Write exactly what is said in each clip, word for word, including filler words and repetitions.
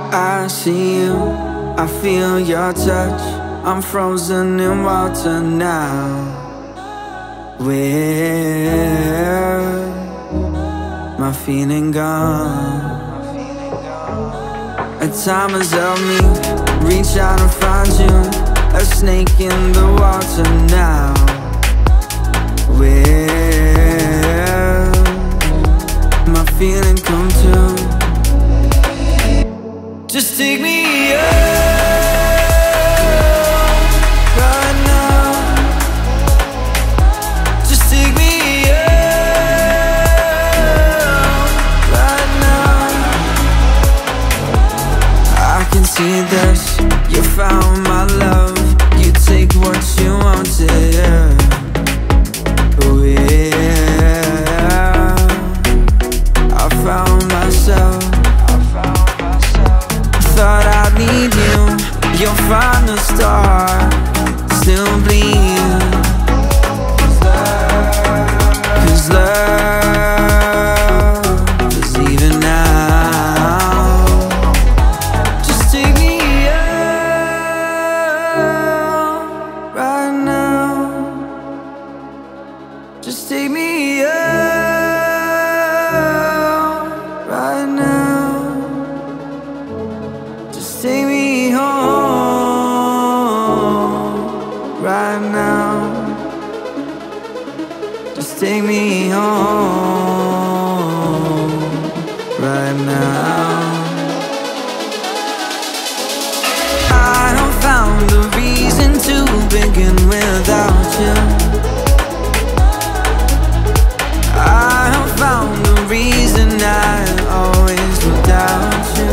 I see you, I feel your touch. I'm frozen in water now. Where my feeling gone? A time has helped me reach out and find you, a snake in the water now. Where my feeling come to? Just take me up right now. Just take me up right now. I can see this, you found my love. You take what you wanted, yeah. Oh yeah, I found myself. Thought I'd need you, you'll find the star, still bleed. Cause love is even now. Just take me out right now. Just take me out right now. Take me home right now. Just take me home right now. I have found a reason to begin without you. I have found a reason I always without you.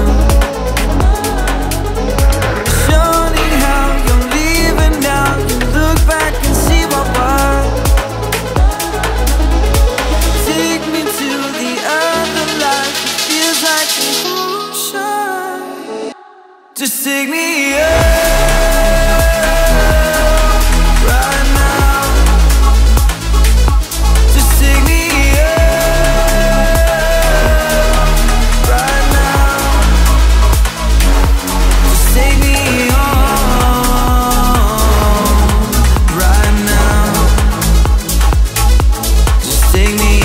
Just take me up right now. Just take me up right now. Just take me home right now. Just take me